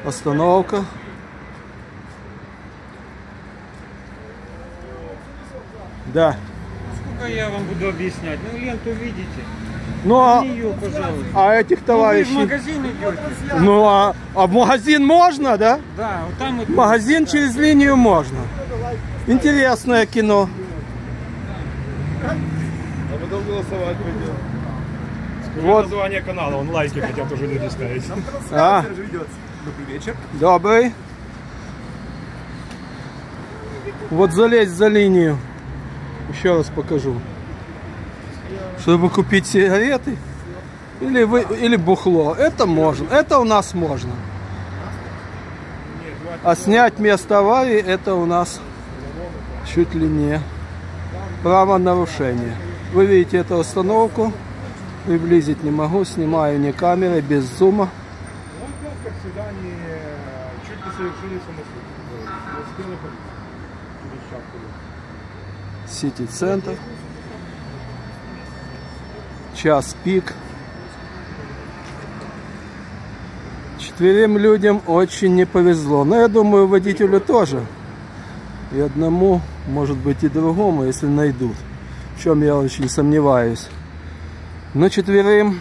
остановка. Да. Сколько я вам буду объяснять? Ну, ленту видите. Ну, Ее, пожалуйста. а этих товарищей... Ну, вы в магазин идете. Ну, а в магазин можно, да? Да, вот там вот... В магазин через линию можно. Интересное кино. А потом голосовать пойдем. Скажи Вот. название канала, он лайки хотят уже люди ставить. А? Добрый вечер. Добрый. Вот залезть за линию. Еще раз покажу. Чтобы купить сигареты или бухло. Это можно. Это у нас можно. А снять место аварии, это у нас чуть ли не правонарушение. Вы видите эту остановку. Приблизить не могу. Снимаю не камерой, без зума. Как всегда, они чуть не совершили самосуд. Сити-центр. Час пик. 4 людям очень не повезло. Но я думаю, водителю тоже. И одному, может быть, и другому, если найдут. В чем я очень сомневаюсь. Но 4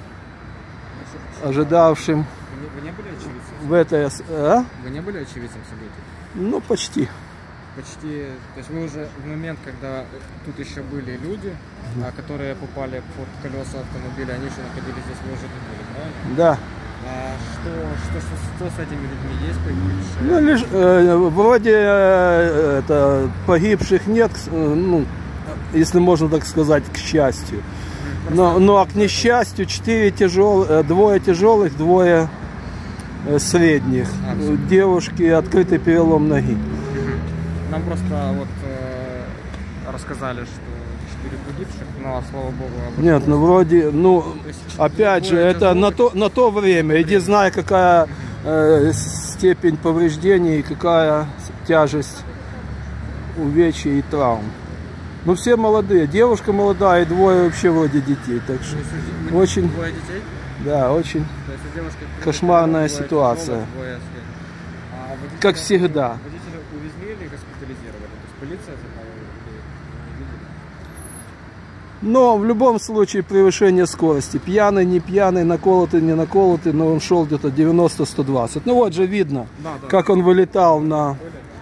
ожидавшим Вы не были очевидцем? в этой... А? Вы не были очевидцем событий? Ну, почти. Почти, то есть вы уже в момент, когда тут еще были люди, которые попали под колеса автомобиля, они еще находились здесь, вы уже не были, правильно? Да. А что с этими людьми есть погибшие? Ну, лишь, вроде погибших нет, ну, если можно так сказать, к счастью. Но к несчастью 2 тяжелых, 2 средних. Девушки, открытый перелом ноги. Нам просто вот рассказали, что 4 погибших, но слава богу. Нет, ну вроде, ну опять же, это на то время. Иди знай, какая степень повреждений, какая тяжесть увечий и травм. Ну все молодые, девушка молодая и 2 вообще вроде детей, так что очень, 2 детей? да, очень кошмарная ситуация, как всегда. Водителя увезли или госпитализировали? То есть полиция забрала или не видели? Но в любом случае превышение скорости. Пьяный, не пьяный, наколотый, не наколотый, но он шел где-то 90-120. Ну вот же видно, как он вылетал на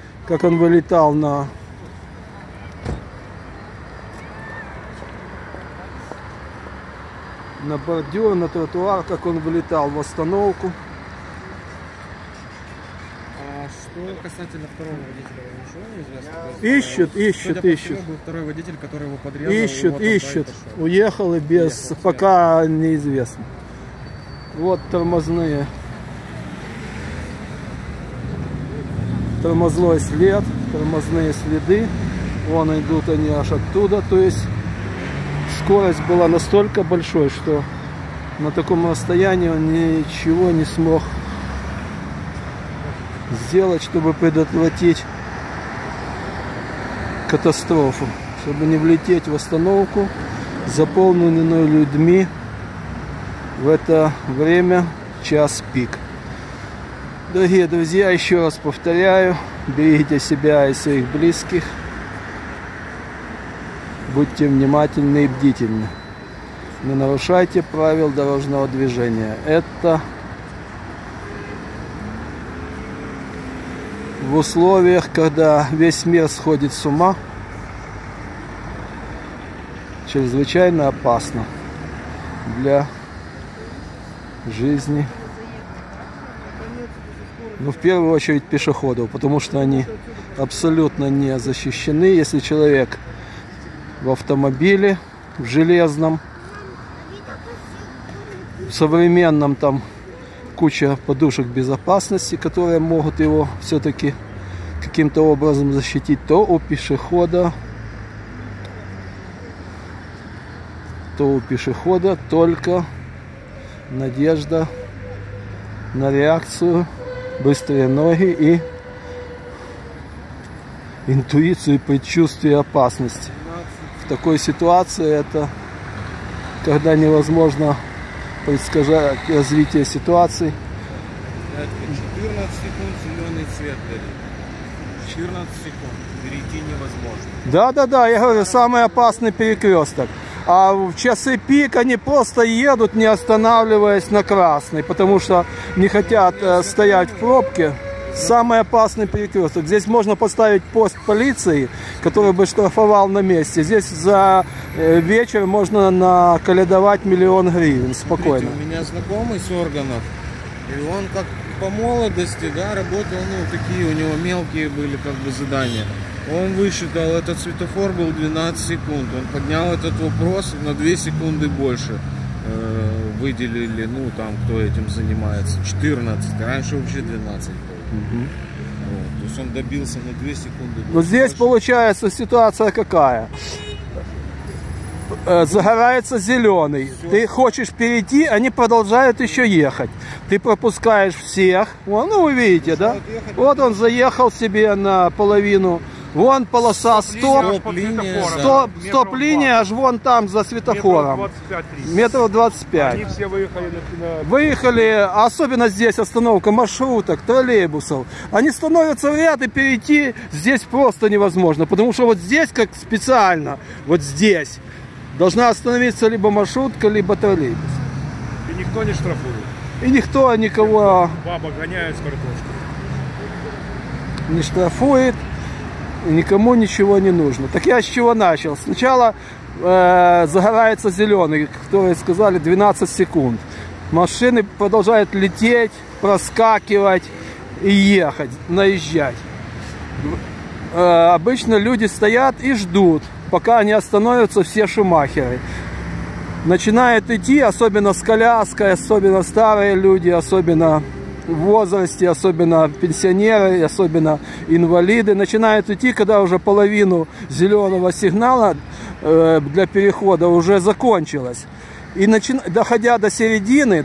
бордюр, на тротуар, как он вылетал в остановку. А что касательно второго водителя, ничего не известно? Ищут. Был второй водитель, который его подрезал. Ищут. Уехал и без, пока неизвестно. Вот тормозной след, тормозные следы. Вон идут они аж оттуда, то есть скорость была настолько большой, что на таком расстоянии он ничего не смог сделать, чтобы предотвратить катастрофу, чтобы не влететь в остановку, заполненную людьми в это время, час пик. Дорогие друзья, еще раз повторяю, берегите себя и своих близких. Будьте внимательны и бдительны. Не нарушайте правил дорожного движения. Это в условиях, когда весь мир сходит с ума, чрезвычайно опасно для жизни. Ну, в первую очередь пешеходов, потому что они абсолютно не защищены. Если человек в автомобиле, в железном, в современном, там куча подушек безопасности, которые могут его все-таки каким-то образом защитить, то у пешехода только надежда на реакцию, быстрые ноги и интуицию и предчувствие опасности. В такой ситуации это когда невозможно предсказать развитие ситуации. 14 секунд зеленый цвет горит. 14 секунд. Перейти невозможно. Да, я говорю, самый опасный перекресток. А в часы пик они просто едут, не останавливаясь на красный, потому что не хотят стоять в пробке. Самый опасный перекресток. Здесь можно поставить пост полиции, который бы штрафовал на месте. Здесь за вечер можно наколядовать 1 000 000 гривен спокойно. Смотрите, у меня знакомый с органов, и он как по молодости, да, работал, ну, такие у него мелкие были как бы задания. Он высчитал, этот светофор был 12 секунд. Он поднял этот вопрос на 2 секунды больше. Выделили, ну, там, кто этим занимается, 14. Раньше вообще 12 было. Вот. То есть он добился на 2 секунды больше. Но здесь получается ситуация какая? Загорается зеленый. Ты хочешь перейти, они продолжают еще ехать. Ты пропускаешь всех. Вон, ну вы видите, да? Вот он заехал себе на половину. Вон полоса стоп-линия, аж вон там за светофором. Метров 25. Они все выехали Выехали, особенно здесь остановка маршруток, троллейбусов. Они становятся в ряд, и перейти здесь просто невозможно. Потому что вот здесь, как специально, вот здесь, должна остановиться либо маршрутка, либо троллейбус. И никто не штрафует. И никто никого Баба гоняет с картошкой. не штрафует. И никому ничего не нужно. Так я с чего начал? Сначала загорается зеленый, которые сказали 12 секунд. Машины продолжают лететь, проскакивать и ехать, наезжать. Обычно люди стоят и ждут, пока они остановятся, все шумахеры. Начинают идти, особенно с коляской, особенно старые люди, особенно в возрасте, особенно пенсионеры, особенно инвалиды, начинают идти, когда уже половину зеленого сигнала для перехода уже закончилась. И доходя до середины,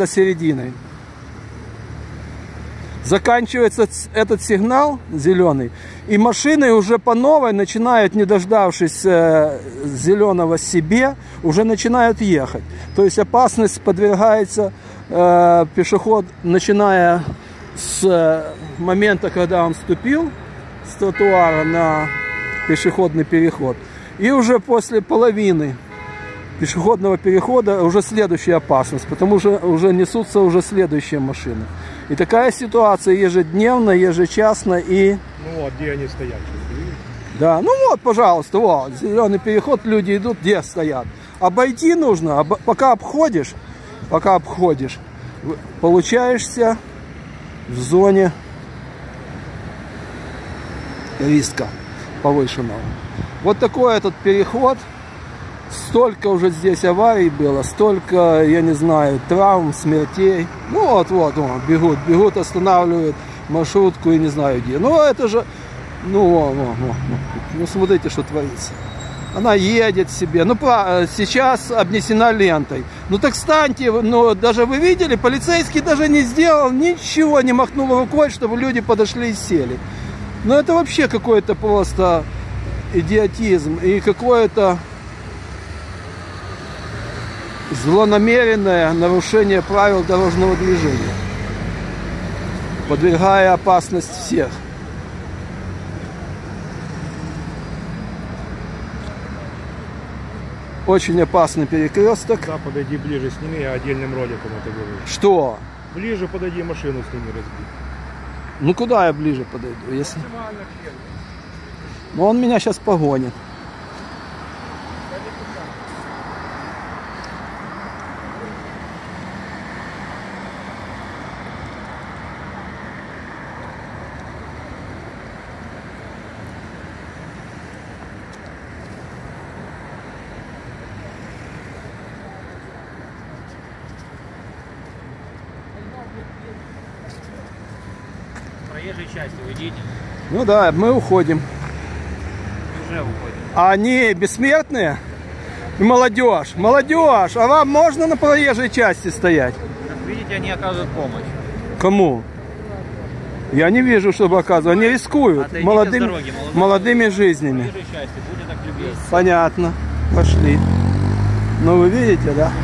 заканчивается этот сигнал зеленый, и машины уже по новой начинают, не дождавшись зеленого себе, уже начинают ехать. То есть опасность подвергается пешеход, начиная с момента, когда он вступил с тротуара на пешеходный переход, и уже после половины пешеходного перехода уже следующая опасность, потому что уже несутся уже следующие машины. И такая ситуация ежедневно, ежечасно и... Ну вот, где они стоят? Да, ну вот, пожалуйста, вот, зеленый переход, люди идут, где стоят. Обойти нужно, пока обходишь, получаешься в зоне риска повышенного. Вот такой этот переход. Столько уже здесь аварий было, столько, я не знаю, травм, смертей. Ну вот, бегут, останавливают маршрутку и не знаю где. Ну это же, ну смотрите, что творится. Она едет себе, ну сейчас обнесена лентой. Ну так встаньте, ну даже вы видели, полицейский даже не сделал ничего, не махнул рукой, чтобы люди подошли и сели. Ну это вообще какой-то просто идиотизм и какое-то злонамеренное нарушение правил дорожного движения, подвергая опасность всех. Очень опасный перекресток. Да, подойди ближе, сними, я отдельным роликом это говорю. Что? Ближе подойди, машину сними, разбить. Ну куда я ближе подойду, если... Ну он меня сейчас погонит. Проезжей части уйдите. Ну да, мы уходим. Уже уходим. А они бессмертные? Молодежь, а вам можно на проезжей части стоять? Как видите, они оказывают помощь. Кому? Я не вижу, чтобы оказывают. Они рискуют молодыми жизнями. Проезжей части, будьте так любезны. Понятно. Пошли. Ну вы видите, да?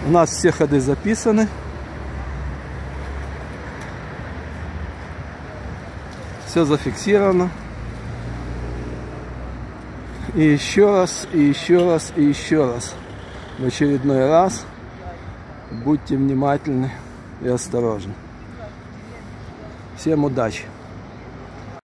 У нас все ходы записаны. Все зафиксировано. И еще раз, и еще раз, и еще раз. В очередной раз будьте внимательны и осторожны. Всем удачи!